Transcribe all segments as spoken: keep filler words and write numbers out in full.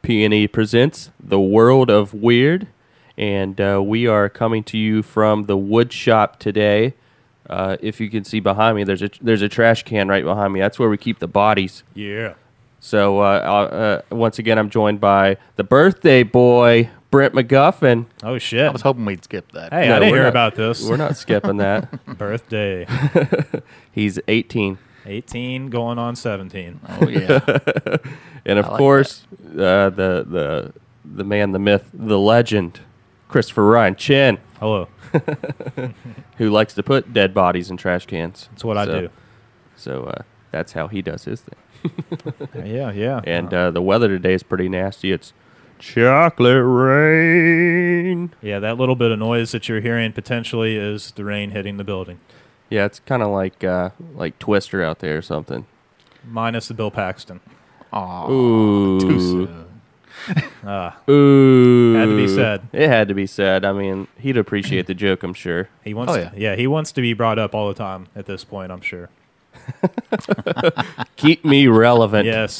P N E presents The World of Weird, and uh, we are coming to you from the wood shop today. Uh, if you can see behind me, there's a there's a trash can right behind me. That's where we keep the bodies. Yeah. So uh, uh, once again, I'm joined by the birthday boy, Brent McGuffin. Oh, shit. I was hoping we'd skip that. Hey, No, I didn't we're hear not- about this. We're not skipping that. Birthday. He's eighteen. eighteen going on seventeen. Oh, yeah. And of I like course, uh, the the the man, the myth, the legend, Christopher Ryan Chin, Hello. who likes to put dead bodies in trash cans. That's what I So- do. So uh, that's how he does his thing. Yeah, yeah. And uh, the weather today is pretty nasty. It's chocolate rain. Yeah, that little bit of noise that you're hearing potentially is the rain hitting the building. Yeah, it's kind of like uh, like Twister out there or something. Minus the Bill Paxton. Aw, Ooh. too soon. Ah, Ooh. Had to be said. It had to be said. I mean, he'd appreciate the joke, I'm sure. he wants Oh, to, yeah. yeah, he wants to be brought up all the time at this point, I'm sure. Keep me relevant. Yes.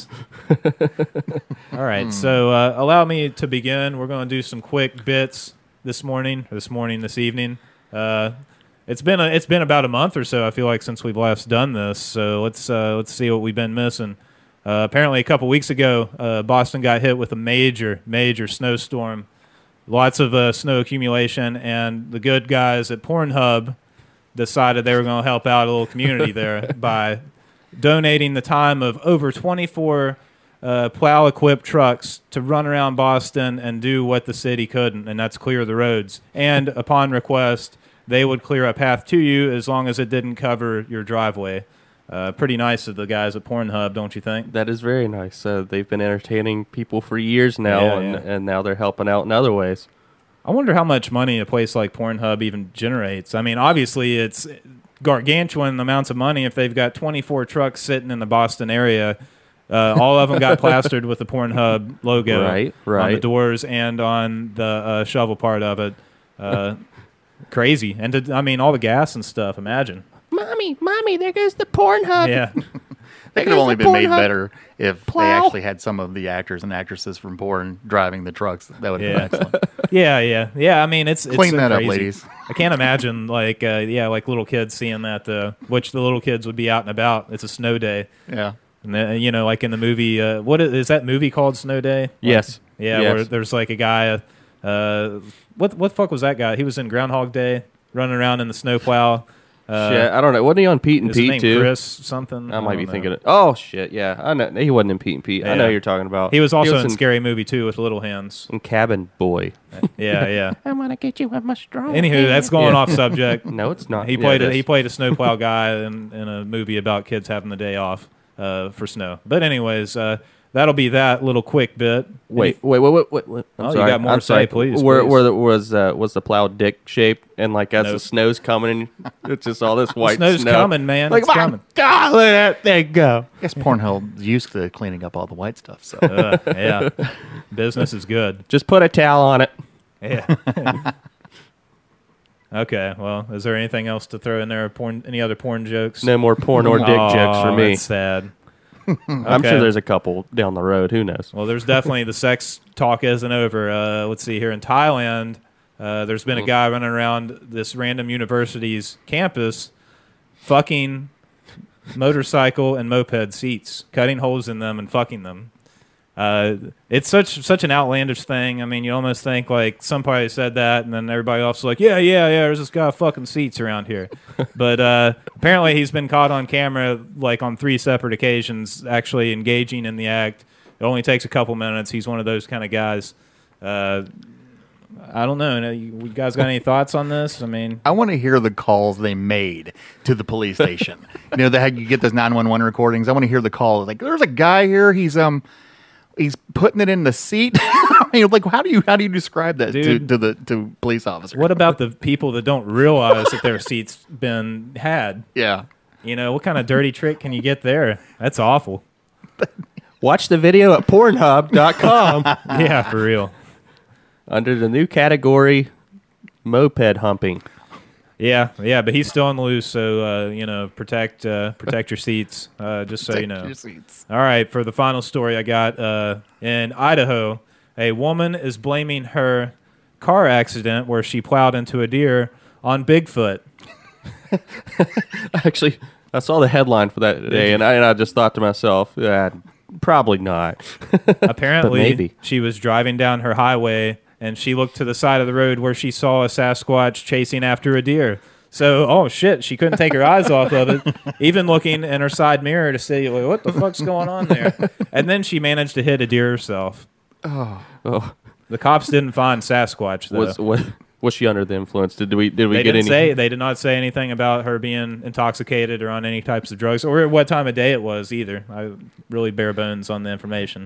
All right. So uh, allow me to begin. We're going to do some quick bits this morning, or this morning, this evening. Uh, it's been a, it's been about a month or so, I feel like, since we've last done this. So let's uh, let's see what we've been missing. Uh, apparently, a couple weeks ago, uh, Boston got hit with a major, major snowstorm. Lots of uh, snow accumulation, and the good guys at PornHub decided they were going to help out a little community there by donating the time of over twenty-four uh, plow-equipped trucks to run around Boston and do what the city couldn't, and that's clear the roads. And upon request, they would clear a path to you as long as it didn't cover your driveway. Uh, pretty nice of the guys at PornHub, don't you think? That is very nice. Uh, they've been entertaining people for years now, Yeah, and, yeah. and now they're helping out in other ways. I wonder how much money a place like PornHub even generates. I mean, obviously, it's gargantuan amounts of money if they've got twenty-four trucks sitting in the Boston area. Uh, all of them got plastered with the PornHub logo Right, on the right. doors and on the uh, shovel part of it. Uh, crazy. And, to, I mean, all the gas and stuff, imagine. Mommy, mommy, there goes the PornHub. Yeah. They could have only been made Pornhub better if plow. they actually had some of the actors and actresses from Porn driving the trucks. That would have Yeah. been excellent. Yeah, yeah. Yeah, I mean, it's, it's Clean so that up, crazy. ladies. I can't imagine, like, uh, yeah, like little kids seeing that, uh, which the little kids would be out and about. It's a snow day. Yeah. And then, you know, like in the movie, uh, what is, is that movie called Snow Day? Like, Yes. yeah, Yes. where there's like a guy. Uh, what what the fuck was that guy? He was in Groundhog Day, running around in the snowplow. Uh, Shit, I don't know. Wasn't he on Pete and is his Pete name too? Chris something? I might don't be know. thinking. Of, oh shit, yeah. I know he wasn't in Pete and Pete. I know Yeah. who you're talking about. He was also in, in Scary Movie too with Little Hands. in Cabin Boy. Yeah, yeah. I'm gonna get you with my strong. Anywho, that's going Yeah. off subject. No, it's not. He Yeah, played it a, is. he played a snowplow guy in, in a movie about kids having the day off uh, for snow. But anyways, uh, that'll be that little quick bit. Wait, wait, wait, wait, wait. wait. I'm Oh, you sorry. got more I'm to say, sorry. please, Where, please. where the, was uh, was the plow dick shaped and like as the Nope. snow's coming, it's just all this white snow's snow. coming, man. Like It's my coming. God, let that thing go. I guess Pornhub used to cleaning up all the white stuff. So Uh, yeah, business is good. Just put a towel on it. Yeah. Okay. Well, is there anything else to throw in there? Porn? Any other porn jokes? No more porn or dick jokes for Oh, me. That's sad. I'm Okay. sure there's a couple down the road. Who knows? Well, there's definitely the sex talk isn't over. Uh, let's see here in Thailand. Uh, there's been a guy running around this random university's campus, fucking motorcycle and moped seats, cutting holes in them and fucking them. Uh, it's such such an outlandish thing. I mean, you almost think like somebody said that, and then everybody else is like, yeah, yeah, yeah. There's this guy fucking seats around here, but uh, apparently he's been caught on camera like on three separate occasions, actually engaging in the act. It only takes a couple minutes. He's one of those kind of guys. Uh, I don't know. You you guys got any thoughts on this? I mean, I want to hear the calls they made to the police station. You know, they had you get those nine one one recordings. I want to hear the call. Like, there's a guy here. He's um. He's putting it in the seat. I mean, like, how do you how do you describe that to, Dude. to the to police officers? what about the people that don't realize that their seats been had? Yeah, You know, what kind of dirty trick can you get there? That's awful. Watch the video at Pornhub dot com Yeah, for real. under the new category, moped humping. Yeah, yeah, but he's still on the loose, so uh, you know, protect uh, protect your seats, uh, just so you Protect know. your seats. All right, for the final story I got uh, in Idaho, a woman is blaming her car accident where she plowed into a deer on Bigfoot. Actually, I saw the headline for that today, and I, and I just thought to myself, yeah, probably not. Apparently, maybe. she was driving down her highway, and she looked to the side of the road where she saw a Sasquatch chasing after a deer. So, oh shit, she couldn't take her eyes off of it, even looking in her side mirror to see, like, what the fuck's going on there? And then she managed to hit a deer herself. Oh. Oh, The cops didn't find Sasquatch, though. was what? Was she under the influence? Did we did we They get didn't any? say they did not say anything about her being intoxicated or on any types of drugs or what time of day it was either. I really bare bones on the information.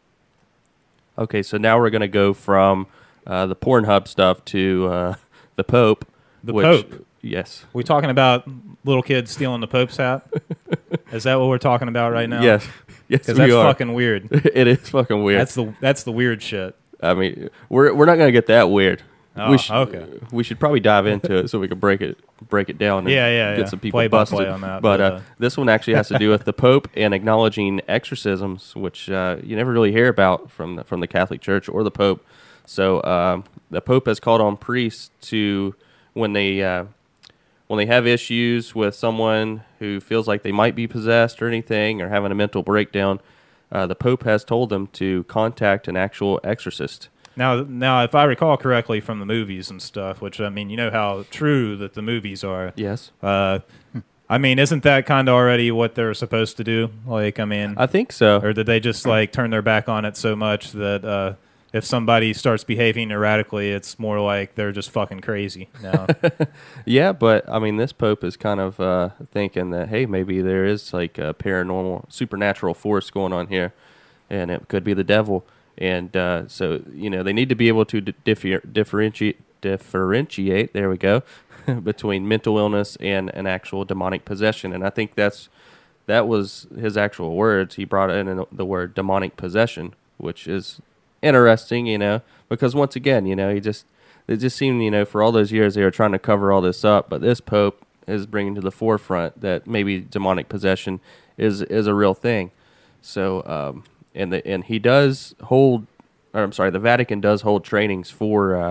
Okay, so now we're gonna go from uh, the PornHub stuff to uh, the Pope. The which, Pope? Yes. We talking about little kids stealing the Pope's hat? Is that what we're talking about right now? Yes. Yes, Because we that's are. fucking weird. It is fucking weird. That's the that's the weird shit. I mean, we're we're not gonna get that weird. Oh, we sh- okay. We should probably dive into it so we can break it break it down. And Yeah, yeah, Get yeah. some people Play by busted. play on that, But but, uh, uh, this one actually has to do with the Pope and acknowledging exorcisms, which uh, you never really hear about from the, from the Catholic Church or the Pope. So um, the Pope has called on priests to when they uh, when they have issues with someone who feels like they might be possessed or anything or having a mental breakdown. Uh, the Pope has told them to contact an actual exorcist. Now, now, if I recall correctly from the movies and stuff, which I mean, you know how true that the movies are. Yes. Uh, I mean, isn't that kind of already what they're supposed to do? Like, I mean, I think so. or did they just like turn their back on it so much that uh, if somebody starts behaving erratically, it's more like they're just fucking crazy now? Yeah, but I mean, this Pope is kind of uh, thinking that, hey, maybe there is like a paranormal, supernatural force going on here, and it could be the devil. And uh, so, you know, they need to be able to d- differ- differentiate, differentiate, there we go, between mental illness and an actual demonic possession. And I think that's that was his actual words. He brought in the word demonic possession, which is interesting, you know, because once again, you know, he just, it just seemed, you know, for all those years they were trying to cover all this up, but this Pope is bringing to the forefront that maybe demonic possession is is a real thing. So, um, and the and he does hold, or I'm sorry, the Vatican does hold trainings for uh,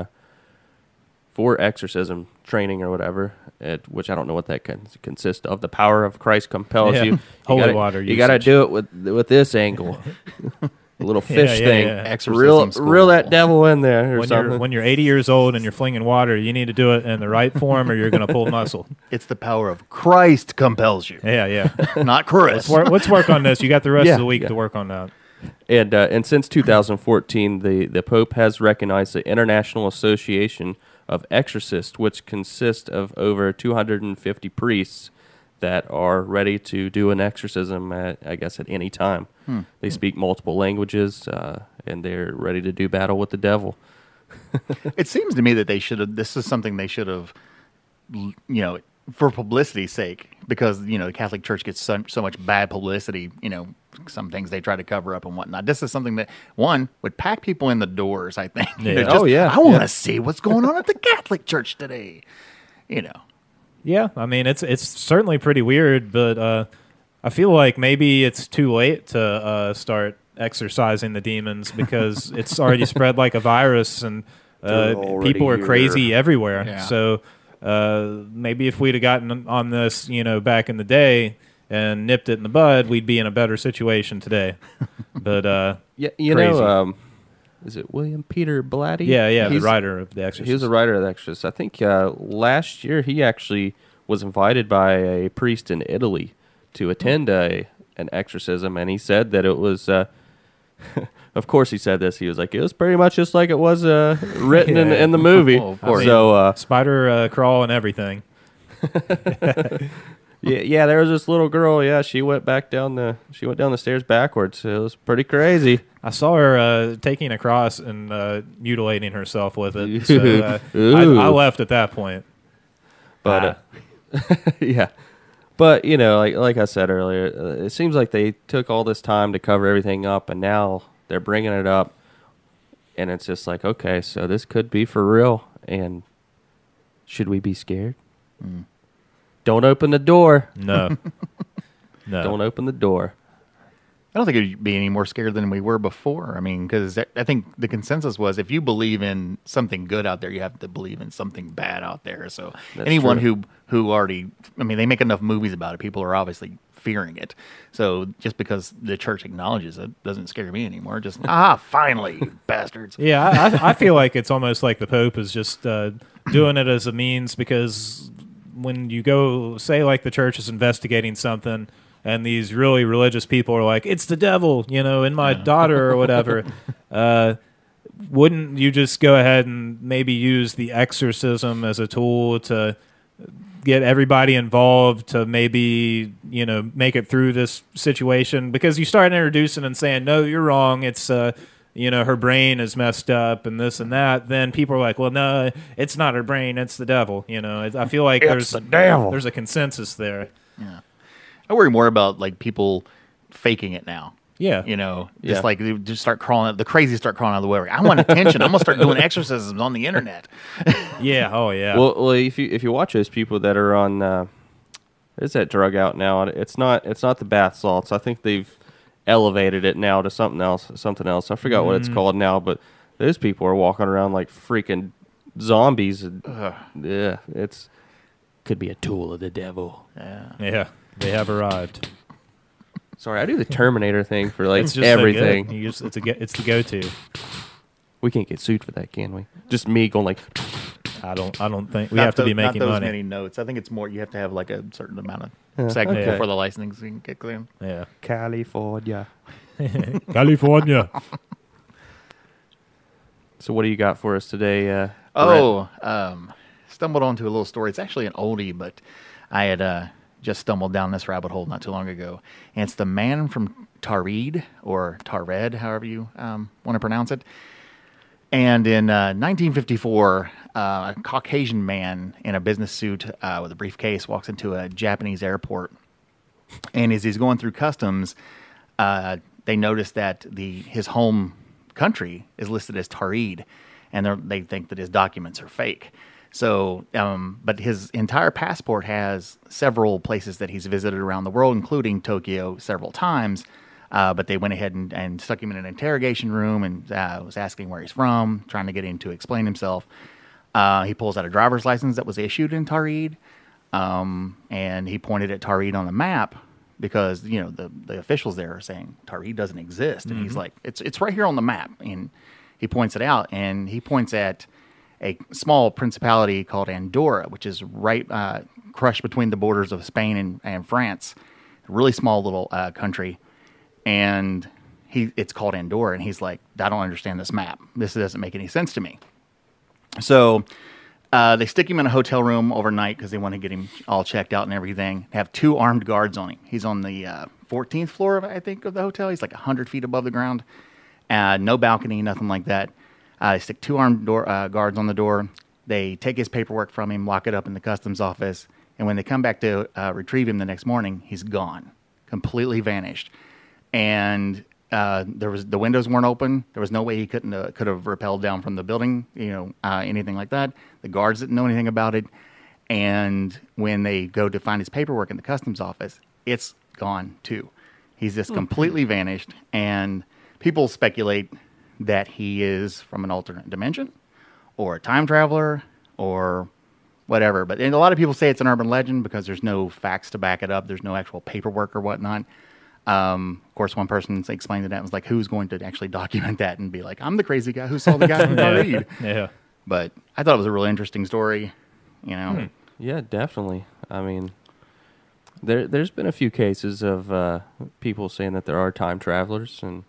for exorcism training or whatever, at, which I don't know what that can consist of. The power of Christ compels Yeah. you. you Holy gotta, water You got to usage. do it with with this angle. A little fish yeah, thing. yeah. Exorcism Reel, school. reel that devil in there or when something. you're when you're eighty years old and you're flinging water, you need to do it in the right form, or you're going to pull muscle. It's the power of Christ compels you, Yeah, yeah. not Chris. Let's work, let's work on this. You got the rest Yeah, of the week yeah. to work on that. And uh, and since two thousand fourteen, the, the Pope has recognized the International Association of Exorcists, which consists of over two hundred fifty priests that are ready to do an exorcism, at, I guess, at any time. Hmm. They speak multiple languages, uh, and they're ready to do battle with the devil. It seems to me that they should have. This is something they should have, you know, for publicity's sake, because you know the Catholic Church gets so, so much bad publicity. You know, some things they try to cover up and whatnot. This is something that one would pack people in the doors. I think. Yeah. They're Oh, yeah, I want to yeah. see what's going on at the Catholic Church today. You know. Yeah, I mean it's it's certainly pretty weird, but uh, I feel like maybe it's too late to uh, start exorcising the demons because it's already spread like a virus, and uh, They're already people are here. crazy everywhere. Yeah. So uh, maybe if we'd have gotten on this, you know, back in the day and nipped it in the bud, we'd be in a better situation today. But uh, Yeah, you Crazy. know, um, is it William Peter Blatty? yeah, yeah, the He's- writer of The Exorcist. He was a writer of The Exorcist. I think uh, last year he actually was invited by a priest in Italy to attend a an exorcism, and he said that it was. Uh, of course, he said this. He was like, "It was pretty much just like it was uh, written in, Yeah. in the movie." Oh, of course. So, uh, Spider uh, crawl and everything. yeah, yeah, there was this little girl. Yeah, she went back down the she went down the stairs backwards. It was pretty crazy. I saw her uh, taking a cross and uh, mutilating herself with it. So uh, I, Ooh. I left at that point. But Ah. uh, yeah, but you know, like like I said earlier, uh, it seems like they took all this time to cover everything up, and now they're bringing it up, and it's just like, okay, so this could be for real, and should we be scared? Mm. Don't open the door. No. No. Don't open the door. I don't think it'd be any more scared than we were before. I mean, because I think the consensus was if you believe in something good out there, you have to believe in something bad out there. So That's anyone true. who who already, I mean, they make enough movies about it. People are obviously fearing it. So just because the church acknowledges it doesn't scare me anymore. Just ah, finally, you bastards. Yeah, I, I I feel like it's almost like the Pope is just uh, doing it as a means because when you go, say, like the church is investigating something, and these really religious people are like, it's the devil, you know, in my yeah. daughter or whatever. uh, wouldn't you just go ahead and maybe use the exorcism as a tool to get everybody involved to maybe, you know, make it through this situation? Because you start introducing and saying, no, you're wrong. It's, uh, you know, her brain is messed up and this and that. Then people are like, well, no, it's not her brain. It's the devil. You know, I feel like it's there's the devil. There's a consensus there. Yeah. I worry more about like people faking it now. Yeah. You know, just yeah. like they just start crawling, the crazy start crawling out of the woodwork. I want attention. I'm going to start doing exorcisms on the internet. Yeah. Oh, yeah. Well, well, if you if you watch those people that are on, uh, there's that drug out now. It's not it's not the bath salts. I think they've elevated it now to something else. Something else. I forgot mm. what it's called now. But those people are walking around like freaking zombies. And, yeah, it's could be a tool of the devil. Yeah. Yeah. They have arrived. Sorry, I do the Terminator thing for like it's just everything. So you just, it's a it's the go-to. We can't get sued for that, can we? Just me going like. I don't. I don't think we not have to those, be making not those money. Many notes. I think it's more. You have to have like a certain amount of yeah, segments okay. before the licensing kick in. Yeah, California, California. So, what do you got for us today? Uh, oh, um, stumbled onto a little story. It's actually an oldie, but I had. Uh, just stumbled down this rabbit hole not too long ago. And it's the man from Taured, or Taured, however you um, want to pronounce it. And in uh, nineteen fifty-four, uh, a Caucasian man in a business suit uh, with a briefcase walks into a Japanese airport. And as he's going through customs, uh, they notice that the his home country is listed as Taured, and they think that his documents are fake. So, um, but his entire passport has several places that he's visited around the world, including Tokyo several times. Uh, but they went ahead and, and stuck him in an interrogation room and uh, was asking where he's from, trying to get him to explain himself. Uh, he pulls out a driver's license that was issued in Taured, um, and he pointed at Taured on the map because, you know, the, the officials there are saying Taured doesn't exist. And mm-hmm. he's like, it's it's right here on the map. And he points it out, and he points at a small principality called Andorra, which is right uh, crushed between the borders of Spain and, and France. A really small little uh, country. And he it's called Andorra, and he's like, I don't understand this map. This doesn't make any sense to me. So uh, they stick him in a hotel room overnight because they want to get him all checked out and everything. They have two armed guards on him. He's on the uh, fourteenth floor, of, I think, of the hotel. He's like one hundred feet above the ground. Uh, no balcony, nothing like that. Uh, they stick two armed door, uh, guards on the door. They take his paperwork from him, lock it up in the customs office, and when they come back to uh, retrieve him the next morning, he's gone, completely vanished. And uh, there was the windows weren't open. There was no way he couldn't uh, could have rappelled down from the building, you know, uh, anything like that. The guards didn't know anything about it. And when they go to find his paperwork in the customs office, it's gone too. He's just mm-hmm. completely vanished, and people speculate that he is from an alternate dimension or a time traveler or whatever. But and a lot of people say it's an urban legend because there's no facts to back it up. There's no actual paperwork or whatnot. Um, of course, one person explained it and was like, who's going to actually document that and be like, I'm the crazy guy who saw the guy from Taured. Yeah. yeah. But I thought it was a really interesting story, you know. Hmm. Yeah, definitely. I mean, there, there's been a few cases of uh, people saying that there are time travelers, and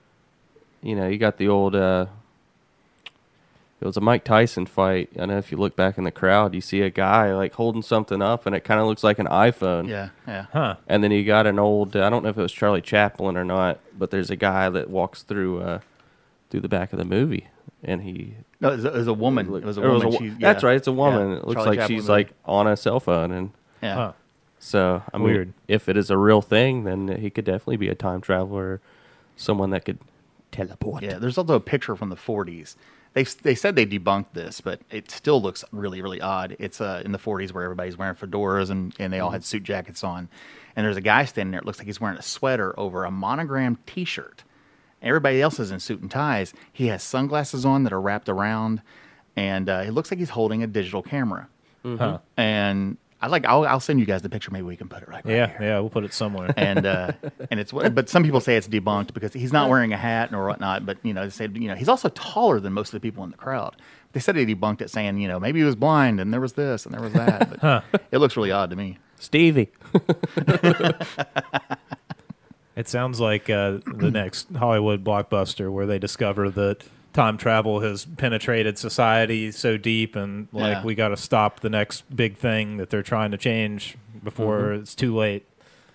you know, you got the old, uh, it was a Mike Tyson fight. I know if you look back in the crowd, you see a guy like holding something up and it kind of looks like an iPhone. Yeah, yeah. Huh. And then you got an old, I don't know if it was Charlie Chaplin or not, but there's a guy that walks through uh, through the back of the movie. And he... No, it was a, it was a woman. It was a it woman. Was a, she, yeah. That's right, it's a woman. Yeah. It looks Charlie like Chaplin she's movie. like on a cell phone. And yeah. Huh. So, I mean, Weird. if it is a real thing, then he could definitely be a time traveler, someone that could teleport. Yeah, there's also a picture from the forties. They they said they debunked this, but it still looks really, really odd. It's uh, in the forties where everybody's wearing fedoras and, and they all had suit jackets on. And there's a guy standing there. It looks like he's wearing a sweater over a monogrammed T-shirt. Everybody else is in suit and ties. He has sunglasses on that are wrapped around, and uh, it looks like he's holding a digital camera. Mm-hmm. Huh. And I like I'll, I'll send you guys the picture. Maybe we can put it right, right yeah, here. yeah, we'll put it somewhere. And uh, and it's but some people say it's debunked because he's not wearing a hat or whatnot. But you know, they said you know he's also taller than most of the people in the crowd. They said they debunked it, saying you know maybe he was blind and there was this and there was that. But huh. It looks really odd to me. Stevie. It sounds like uh, the next Hollywood blockbuster where they discover that time travel has penetrated society so deep, and like Yeah. we got to stop the next big thing that they're trying to change before mm-hmm. it's too late.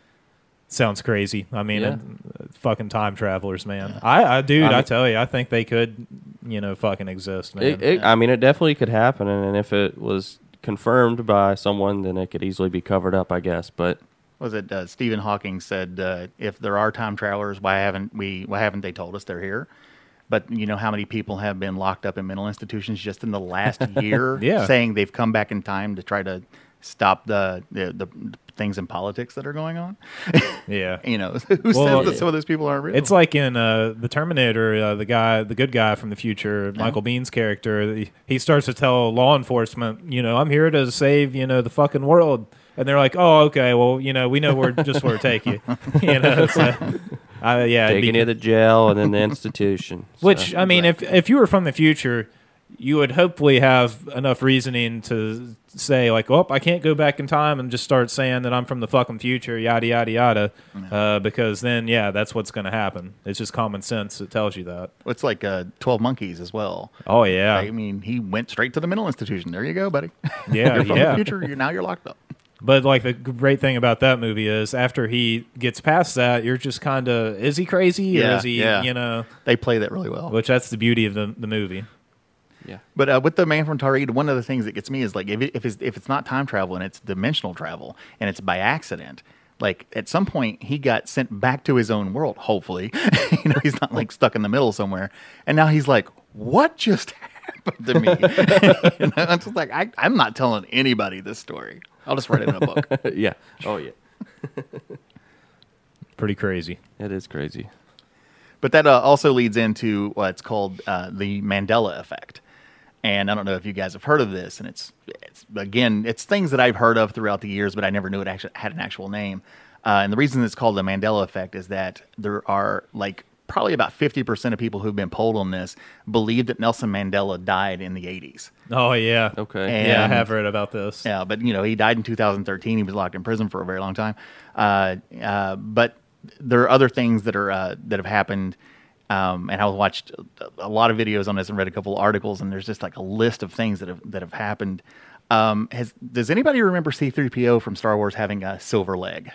Sounds crazy. I mean, Yeah. uh, fucking time travelers, man. Yeah. I, I, dude, I, mean, I tell you, I think they could, you know, fucking exist, man. It, it, I mean, it definitely could happen, and if it was confirmed by someone, then it could easily be covered up, I guess. But was it uh, Stephen Hawking said, uh, if there are time travelers, why haven't we? Why haven't they told us they're here? But you know how many people have been locked up in mental institutions just in the last year, yeah. saying they've come back in time to try to stop the the, the things in politics that are going on. Yeah, you know, who well, says that some of those people aren't real? It's like in uh, the Terminator, uh, the guy, the good guy from the future, yeah. Michael Bihn's character. He, he starts to tell law enforcement, you know, I'm here to save, you know, the fucking world, and they're like, oh, okay, well, you know, we know where just where to take you, you know. So, uh, yeah, taking be, you to the jail and then the institution. Which so. I mean, if if you were from the future, you would hopefully have enough reasoning to say like, "Oh, I can't go back in time and just start saying that I'm from the fucking future," yada yada yada, yeah. uh, because then, yeah, that's what's going to happen. It's just common sense that tells you that. It's like uh, twelve Monkeys as well. Oh yeah, I mean, he went straight to the mental institution. There you go, buddy. Yeah, you're from yeah. the future. You're now you're locked up. But like the great thing about that movie is after he gets past that, you're just kind of, is he crazy yeah, or is he, yeah. you know? They play that really well. Which that's the beauty of the the movie. Yeah. But uh, with the Man from Taured, one of the things that gets me is like if it, if it's if it's not time travel and it's dimensional travel and it's by accident, like at some point he got sent back to his own world. Hopefully, you know, he's not like stuck in the middle somewhere. And now he's like, what just happened to me? You know, it's just like I, I'm not telling anybody this story. I'll just write it in a book. Yeah. Oh yeah. Pretty crazy. It is crazy. But that uh, also leads into what's called uh, the Mandela effect. And I don't know if you guys have heard of this. And it's, it's again, it's things that I've heard of throughout the years, but I never knew it actually had an actual name. Uh, and the reason it's called the Mandela effect is that there are like probably about fifty percent of people who've been polled on this believe that Nelson Mandela died in the eighties. Oh, yeah. Okay. And, yeah, I have read about this. Yeah, but, you know, he died in two thousand thirteen. He was locked in prison for a very long time. Uh, uh, but there are other things that are uh, that have happened. Um, and I watched a lot of videos on this and read a couple of articles, and there's just like a list of things that have that have happened. Um, has does anybody remember C three P O from Star Wars having a silver leg?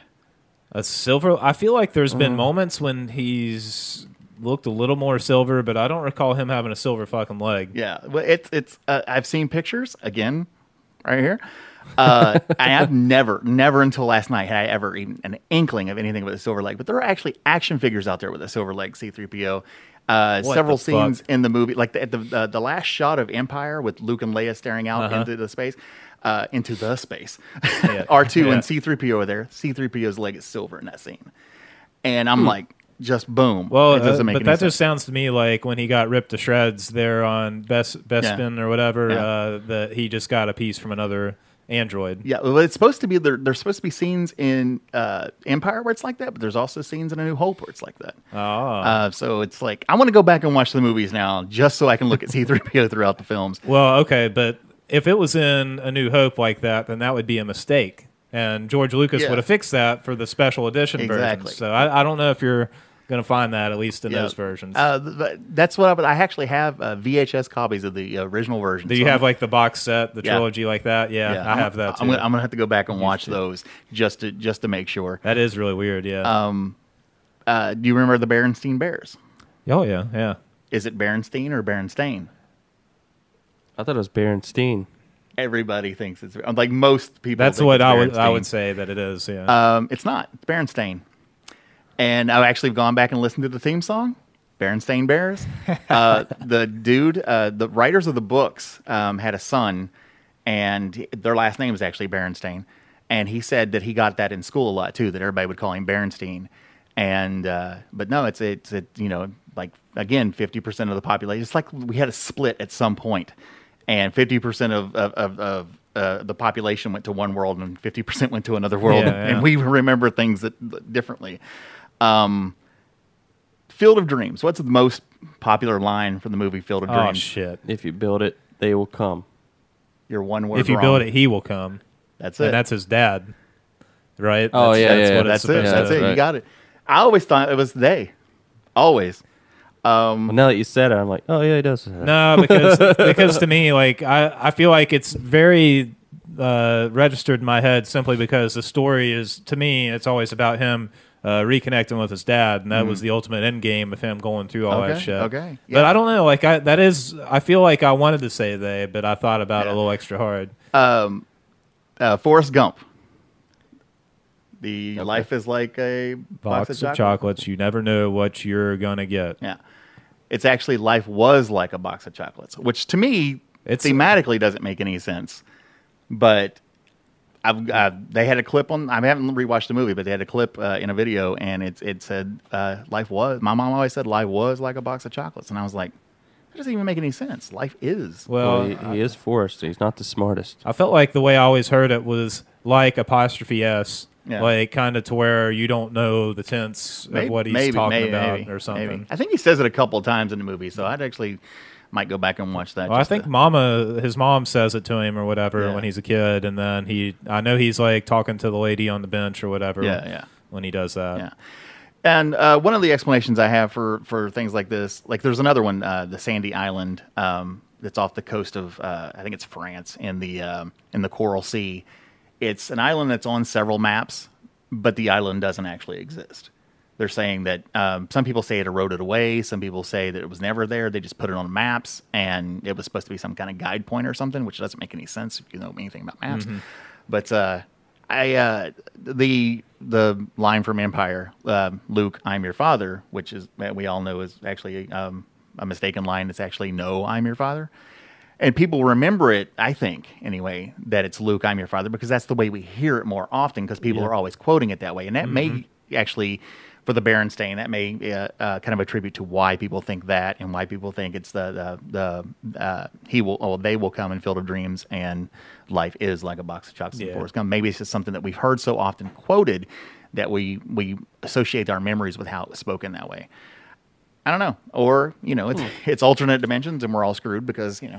A silver? I feel like there's been moments when he's looked a little more silver, but I don't recall him having a silver fucking leg. Yeah, well, it's it's. Uh, I've seen pictures again, right here. Uh, and I've never, never until last night had I ever even an inkling of anything with a silver leg. But there are actually action figures out there with a silver leg C three P O. Uh, several scenes fuck? in the movie, like the, at the uh, the last shot of Empire with Luke and Leia staring out Uh-huh. into the space, uh, into the space. Yeah. R two Yeah. and C three P O are there. C three P O's leg is silver in that scene, and I'm Hmm. like, just boom. Well, it doesn't uh, make but any that sense. just sounds to me like when he got ripped to shreds there on Best Bespin or whatever, Yeah. uh, that he just got a piece from another android. Yeah, well, it's supposed to be there. There's supposed to be scenes in uh, Empire where it's like that, but there's also scenes in A New Hope where it's like that. Oh. Uh, so it's like I want to go back and watch the movies now, just so I can look at C three P O throughout the films. Well, okay, but if it was in A New Hope like that, then that would be a mistake, and George Lucas Yeah. would have fixed that for the special edition Exactly. versions. So I, I don't know if you're going to find that at least in Yeah. those versions. Uh, th- th- that's what I, but I actually have uh, V H S copies of the uh, original version. Do you so have I'm- like the box set, the Yeah. trilogy like that? Yeah, yeah, I I'm- have that too. I'm gonna, I'm gonna have to go back and watch to. those just to just to make sure. That is really weird. Yeah. Um, uh, do you remember the Berenstein Bears? oh yeah, yeah. Is it Berenstein or Berenstain? I thought it was Berenstein. Everybody thinks it's like most people. That's think what it's I would I Berenstain. would say that it is. Yeah. Um, it's not. It's Berenstain. And I've actually gone back and listened to the theme song. Berenstain Bears. Uh, the dude, uh, the writers of the books um, had a son, and he- their last name is actually Berenstain. And he said that he got that in school a lot too, that everybody would call him Berenstein. And uh, but no, it's it's it, you know, like again, fifty percent of the population. It's like we had a split at some point, and fifty percent of of, of, of uh, the population went to one world, and fifty percent went to another world, Yeah, and, yeah. and we remember things that differently. Um, Field of Dreams. What's the most popular line from the movie Field of Oh Dreams? shit! If you build it, they will come. You're one word If you wrong. build it, he will come. That's it. And that's his dad, right? Oh, That's, yeah, that's yeah, what That's it's it. supposed That's to. it. You right. got it. I always thought it was they. Always. Um, Well, now that you said it, I'm like, oh yeah, he does. That. No, because because to me, like I, I feel like it's very uh, registered in my head simply because the story is, to me, it's always about him uh, reconnecting with his dad, and that was the ultimate end game of him going through all that Okay, shit. okay, But yeah. I don't know, like I that is, I feel like I wanted to say they, but I thought about it Yeah. a little extra hard. um, uh, Forrest Gump. The life is like a box, Box of chocolate. chocolates, you never know what you're gonna get. Yeah. It's actually life was like a box of chocolates, which to me It's- thematically doesn't make any sense. But I've, uh, they had a clip on. I haven't rewatched the movie, but they had a clip uh, in a video, and it it said uh, life was. My mom always said life was like a box of chocolates, and I was like, that doesn't even make any sense. Life is. Well, Well, he, he is Forrest. He's not the smartest. I felt like the way I always heard it was like apostrophe S, Yeah. like kind of to where you don't know the tense of what he's talking about or something. maybe. I think he says it a couple of times in the movie, so I'd actually might go back and watch that. Well, I just think to- Mama, his mom says it to him or whatever Yeah. when he's a kid, and then he, I know he's like talking to the lady on the bench or whatever. Yeah, yeah. When he does that. Yeah. And uh, one of the explanations I have for, for things like this, like there's another one, uh, the Sandy Island, um, that's off the coast of, uh, I think it's France, in the um, in the Coral Sea. It's an island that's on several maps, but the island doesn't actually exist. They're saying that um, some people say it eroded away. Some people say that it was never there. They just put it on maps, and it was supposed to be some kind of guide point or something, which doesn't make any sense if you know anything about maps. Mm-hmm. But uh, I uh, the the line from Empire, uh, Luke, I'm your father, which is that we all know is actually um, a mistaken line. It's actually no, I'm your father. And people remember it, I think, anyway, that it's Luke, I'm your father, because that's the way we hear it more often, because people are always quoting it that way. And that may actually, for the Berenstain, that may uh, uh, kind of attribute to why people think that and why people think it's the, the, the uh, he will, oh, they will come in Field of Dreams and life is like a box of chocolates Yeah. and Forrest Gump. Maybe it's just something that we've heard so often quoted that we, we associate our memories with how it was spoken that way. I don't know. Or, you know, it's it's alternate dimensions and we're all screwed because, you know.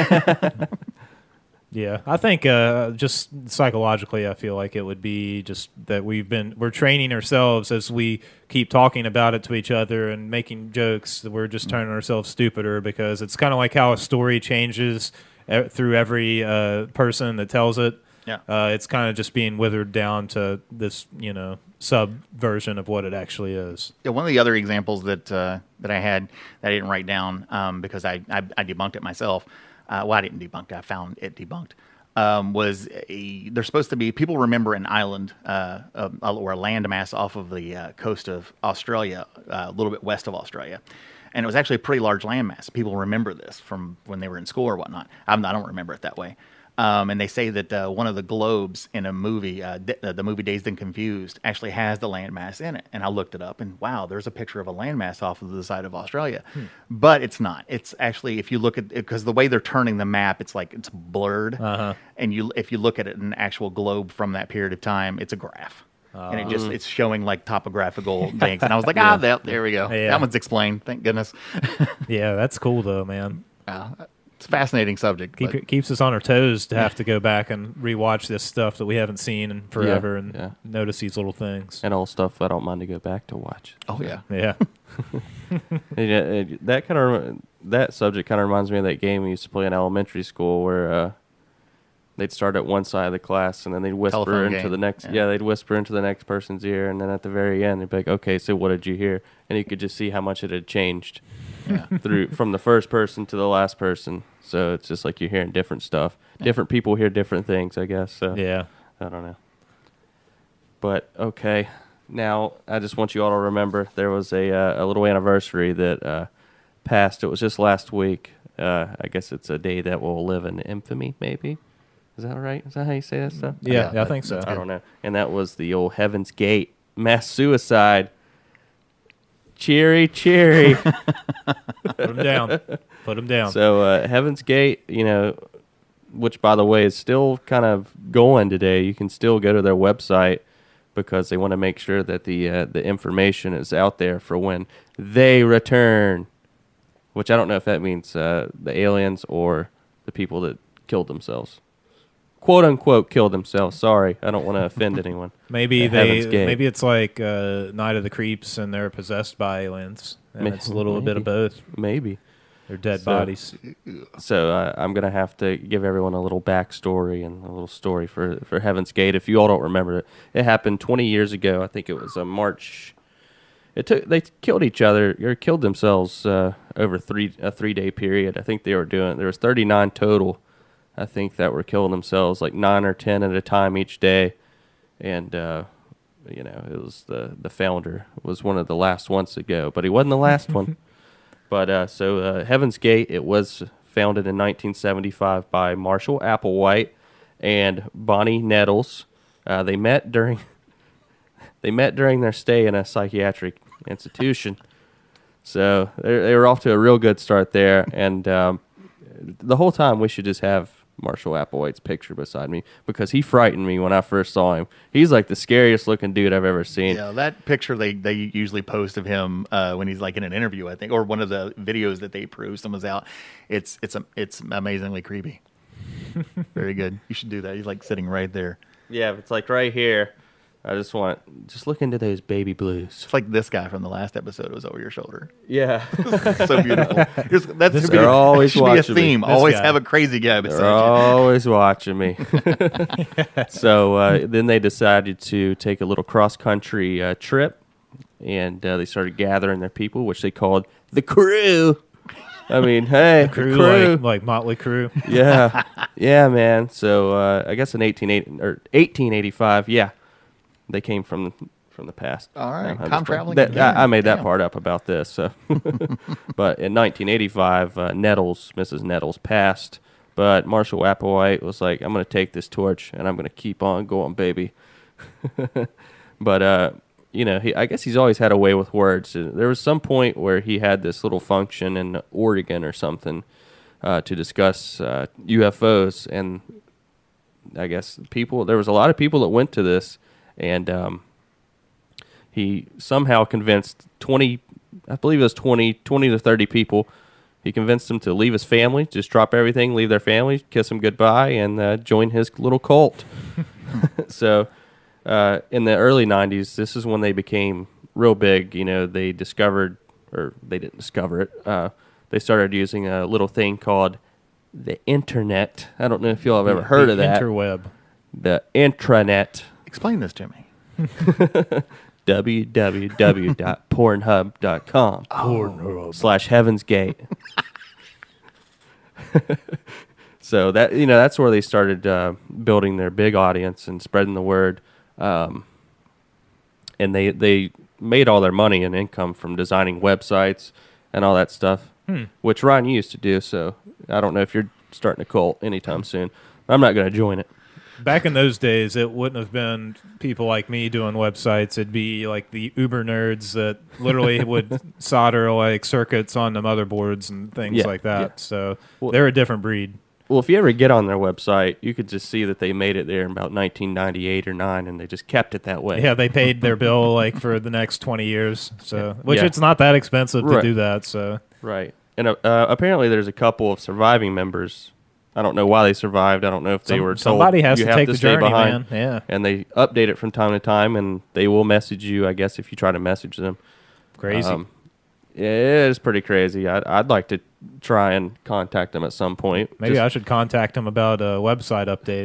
Yeah, I think uh, just psychologically, I feel like it would be just that we've been we're training ourselves as we keep talking about it to each other and making jokes. That we're just turning ourselves stupider because it's kind of like how a story changes e- through every uh, person that tells it. Yeah. Uh, it's kind of just being withered down to this, you know, sub version of what it actually is. Yeah, one of the other examples that uh, that I had that I didn't write down um, because I, I I debunked it myself. Uh, well, I didn't debunk it. I found it debunked. Um, was a, there's supposed to be people remember an island uh, uh, or a landmass off of the uh, coast of Australia, uh, a little bit west of Australia, and it was actually a pretty large landmass. People remember this from when they were in school or whatnot. I'm, I don't remember it that way. Um, and they say that uh, one of the globes in a movie, uh, D- uh, the movie Dazed and Confused, actually has the landmass in it. And I looked it up, and wow, there's a picture of a landmass off of the side of Australia. Hmm. But it's not. It's actually, if you look at it, because the way they're turning the map, it's like it's blurred. Uh-huh. And you, if you look at it, an actual globe from that period of time, it's a graph. And it just it's showing like topographical things. And I was like, ah, there, there we go. Yeah. That one's explained. Thank goodness. Yeah, that's cool though, man. Uh, it's a fascinating subject. Keep, but- keeps us on our toes to have to go back and rewatch this stuff that we haven't seen in forever and yeah. notice these little things. And old stuff I don't mind to go back to watch. oh, yeah. Yeah. And, yeah, it- that kind of that subject kind of reminds me of that game we used to play in elementary school where uh, they'd start at one side of the class and then they'd whisper Telephone into game. the next. Yeah. Yeah. they'd whisper into the next person's ear, and then at the very end, they'd be like, "Okay, so what did you hear?" And you could just see how much it had changed Yeah. through from the first person to the last person. So it's just like you're hearing different stuff. Different people hear different things, I guess. So Yeah. I don't know. But okay, Now, I just want you all to remember there was a uh, a little anniversary that uh, passed. It was just last week. Uh, I guess it's a day that will live in infamy, maybe. Is that right? Is that how you say that stuff? Yeah, Yeah, yeah, I think so. I don't know. And that was the old Heaven's Gate mass suicide. Cheery, cheery. Put them down. Put them down. So uh, Heaven's Gate, you know, which, by the way, is still kind of going today. You can still go to their website because they want to make sure that the uh, the information is out there for when they return, which I don't know if that means uh, the aliens or the people that killed themselves. Quote unquote killed themselves. Sorry, I don't want to offend anyone. Maybe At they, Heaven's Gate. maybe it's like uh, Night of the Creeps, and they're possessed by aliens, and May- it's a little bit of maybe. both. Maybe. They're dead So- bodies. So uh, I'm going to have to give everyone a little backstory and a little story for, for Heaven's Gate. If you all don't remember it, it happened twenty years ago. I think it was a March. It took they killed each other or killed themselves uh, over three a three day period. I think they were doing there was thirty-nine total. I think that were killing themselves like nine or ten at a time each day, and uh, you know it was the the founder was one of the last ones to go, but he wasn't the last one. But uh, so uh, Heaven's Gate, it was founded in nineteen seventy-five by Marshall Applewhite and Bonnie Nettles. Uh, they met during they met during their stay in a psychiatric institution. So they they were off to a real good start there, and um, the whole time we should just have Marshall Applewhite's picture beside me because he frightened me when I first saw him. He's like the scariest looking dude I've ever seen. Yeah, that picture they, they usually post of him uh, when he's like in an interview, I think, or one of the videos that they post him was out. It's it's it's amazingly creepy. Very good. You should do that. He's like sitting right there. Yeah, it's like right here. I just want just look into those baby blues. It's like this guy from the last episode was over your shoulder. Yeah. So beautiful. Here's, that's This should be guy. a- Always should be a watching me. theme. This Always guy. have a crazy guy They're beside you. always watching me. So uh, then they decided to take a little cross-country uh, trip, and uh, they started gathering their people, which they called the crew. I mean, hey, the Crew, crew. Like, like Motley Crue. Yeah, yeah, man. So uh, I guess in eighteen eighty or eighteen eighty-five, yeah, they came from from the past. All right, No, I'm time just- traveling that- again. I, I made that Damn. part up about this. So, but in nineteen eighty-five, uh, Nettles, Missus Nettles, passed. But Marshall Applewhite was like, "I'm going to take this torch and I'm going to keep on going, baby." But uh, you know, he I guess he's always had a way with words. Uh, There was some point where he had this little function in Oregon or something uh, to discuss uh, U F Os, and I guess people. There was a lot of people that went to this, and um, he somehow convinced twenty. I believe it was twenty, twenty to thirty people. He convinced them to leave his family, just drop everything, leave their family, kiss them goodbye, and uh, join his little cult. So. Uh, in the early nineties, this is when they became real big. You know, they discovered, or they didn't discover it, uh, they started using a little thing called the internet. I don't know if y'all have ever heard The of that. Interweb. The intranet. Explain this to me. w w w dot pornhub dot com Pornhub. slash Heaven's Gate. So that you know that's where they started uh, building their big audience and spreading the word. Um, and they they made all their money and income from designing websites and all that stuff, Hmm. which Ryan you used to do. So I don't know if you're starting a cult anytime soon. I'm not going to join it. Back in those days, it wouldn't have been people like me doing websites. It'd be like the uber nerds that literally would solder like circuits on the motherboards and things Yeah, like that. yeah. So Well- they're a different breed. Well, if you ever get on their website, you could just see that they made it there in about nineteen ninety-eight or nine, and they just kept it that way. Yeah, they paid their bill like for the next twenty years. So, which Yeah. it's not that expensive to Right. do that. So, Right. And uh, uh, apparently there's a couple of surviving members. I don't know why they survived. I don't know if they Some- were told somebody has you to have take to the stay journey, behind. man. Yeah, And they update it from time to time, and they will message you, I guess, if you try to message them. crazy. Um, yeah, it is pretty crazy. I'd, I'd like to try and contact them at some point. Maybe Just- I should contact him about a website update.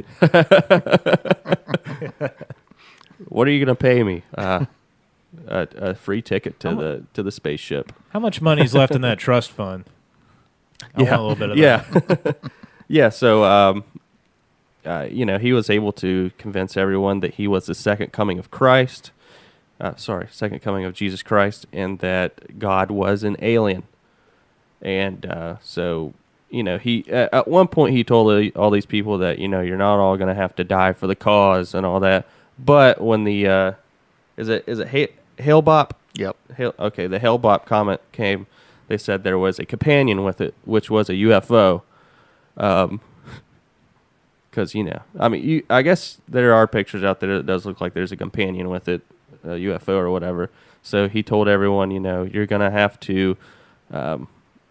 What are you going to pay me? Uh, a, a free ticket to How mu- the to the spaceship. How much money's left in that trust fund? I want a little bit of yeah. that. Yeah, so, um, uh, you know, he was able to convince everyone that he was the second coming of Christ. uh, sorry, second coming of Jesus Christ, and that God was an alien. And uh, so, you know, he at, at one point he told all these people that, you know, you're not all going to have to die for the cause and all that. But when the uh, is it is it ha- Hale-Bopp? Yep. Hale, okay, the Hale-Bopp comet came. They said there was a companion with it, which was a U F O. Um, because you know, I mean, you, I guess there are pictures out there that does look like there's a companion with it, a U F O or whatever. So he told everyone, you know, you're gonna have to um,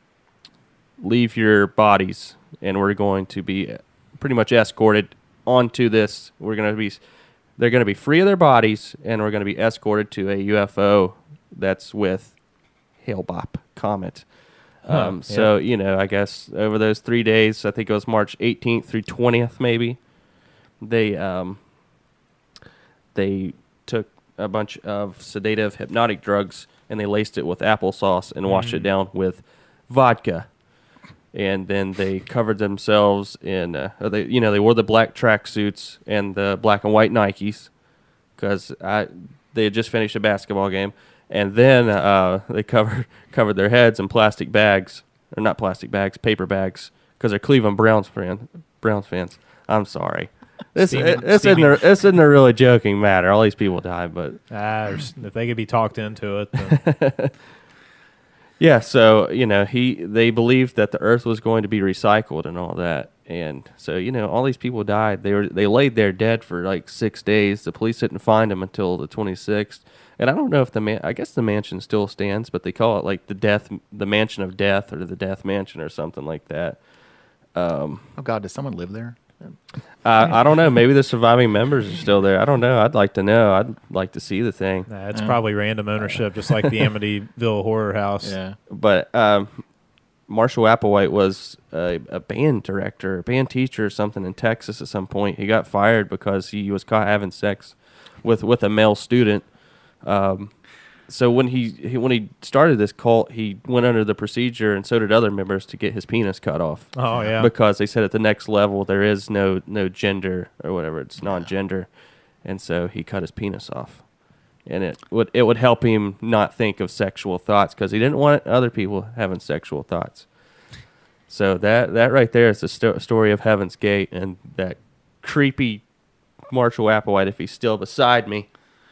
leave your bodies, and we're going to be pretty much escorted onto this. We're gonna be, they're gonna be free of their bodies, and we're gonna be escorted to a U F O that's with Hale-Bopp comet. Huh, Um, so, yeah. you know, I guess over those three days, I think it was March eighteenth through twentieth, maybe, they um, they took a bunch of sedative hypnotic drugs and they laced it with applesauce and washed Mm. it down with vodka. And then they covered themselves in, uh, or they, you know, they wore the black tracksuits and the black and white Nikes because I they had just finished a basketball game. And then uh, they covered covered their heads in plastic bags, or not plastic bags, paper bags, because they're Cleveland Browns fan, Browns fans. I'm sorry. This Steaming- it, this isn't steaming- a, this isn't a really joking matter. All these people died, but Ah, there's- if they could be talked into it, then yeah. So you know, he they believed that the Earth was going to be recycled and all that, and so you know, all these people died. They were they laid there dead for like six days. The police didn't find them until the twenty-sixth. And I don't know if the man, I guess the mansion still stands, but they call it like the death, the mansion of death, or the death mansion, or something like that. Um, Oh God, does someone live there? I, I don't know. Maybe the surviving members are still there. I don't know. I'd like to know. I'd like to see the thing. nah, it's Yeah. probably random ownership, just like the Amityville Horror House. But um, Marshall Applewhite was a, a band director, a band teacher or something in Texas at some point. He got fired because he was caught having sex with, with a male student. Um, so when he, he when he started this cult, he went under the procedure, and so did other members, to get his penis cut off. Oh yeah. Because they said at the next level there is no no gender or whatever, it's non-gender, and so he cut his penis off, and it would it would help him not think of sexual thoughts because he didn't want other people having sexual thoughts. So that that right there is the sto- story of Heaven's Gate, and that creepy Marshall Applewhite, if he's still beside me.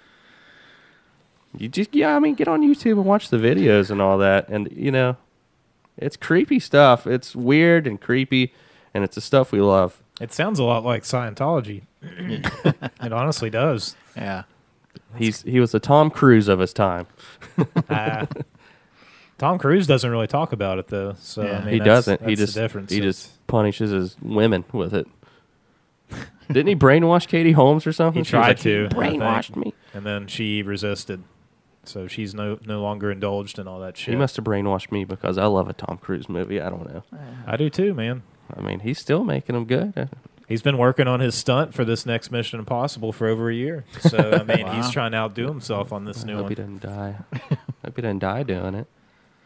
You just, yeah, I mean, get on YouTube and watch the videos and all that. And, you know, it's creepy stuff. It's weird and creepy, and it's the stuff we love. It sounds a lot like Scientology. It honestly does. Yeah. He's He was the Tom Cruise of his time. Uh, Tom Cruise doesn't really talk about it though, so Yeah. I mean, he that's- doesn't. He that's the just difference. he It's- just punishes his women with it. Didn't he brainwash Katie Holmes or something? He She was tried like, to, "You I think. brainwashed me. and then she resisted, so she's no no longer indulged in all that shit. He must have brainwashed me because I love a Tom Cruise movie. I don't know. I do too, man. I mean, he's still making them good. He's been working on his stunt for this next Mission Impossible for over a year. So I mean, Wow. he's trying to outdo himself on this I new hope he one. doesn't die. Hope he doesn't die doing it.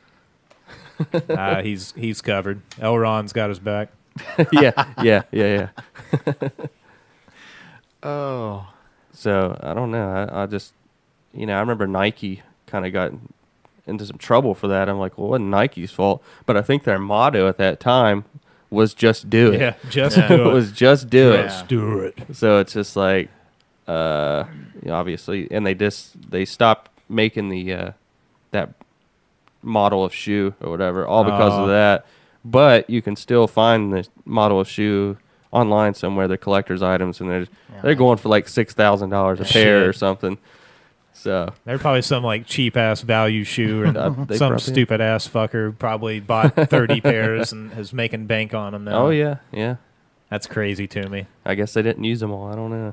Uh, he's he's covered. Elron's got his back. yeah, yeah, yeah, yeah. Oh. So I don't know. I, I just, you know, I remember Nike kind of got into some trouble for that. I'm like, well, it wasn't Nike's fault, but I think their motto at that time was "just do it." Yeah, just Yeah. do it it. was just do it. Just do it. So it's just like, uh, you know, obviously, and they just they stopped making the uh, that model of shoe or whatever, all because Oh. of that. But you can still find the model of shoe online somewhere. They're collector's items, and they're Yeah. they're going for like six thousand dollars a pair Shit. or something. So They're probably some like cheap ass value shoe, or Uh, they some probably- stupid ass fucker probably bought thirty pairs and is making bank on them now. oh yeah, yeah. That's crazy to me. I guess they didn't use them all. I don't know.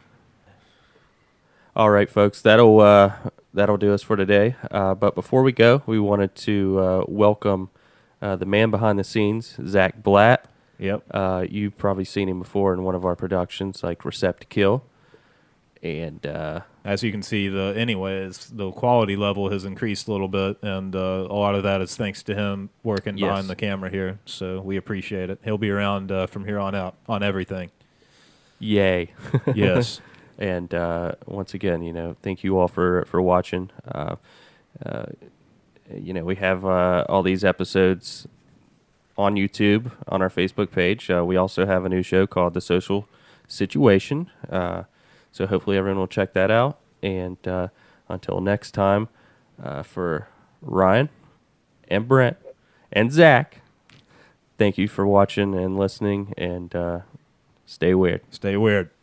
All right, folks, that'll uh, that'll do us for today. Uh, but before we go, we wanted to uh, welcome uh, the man behind the scenes, Zach Blatt. Yep. Uh, you've probably seen him before in one of our productions, like Recept to Kill. And uh, As you can see, the anyways, the quality level has increased a little bit, and uh, a lot of that is thanks to him working Yes. behind the camera here. So we appreciate it. He'll be around uh, from here on out on everything. yay. Yes. And uh, once again, you know, thank you all for for watching. Uh, uh, you know, we have uh, all these episodes on YouTube, on our Facebook page. Uh, we also have a new show called The Social Situation. Uh, so hopefully everyone will check that out. And uh, until next time, uh, for Ryan and Brent and Zach, thank you for watching and listening, and uh, stay weird. Stay weird.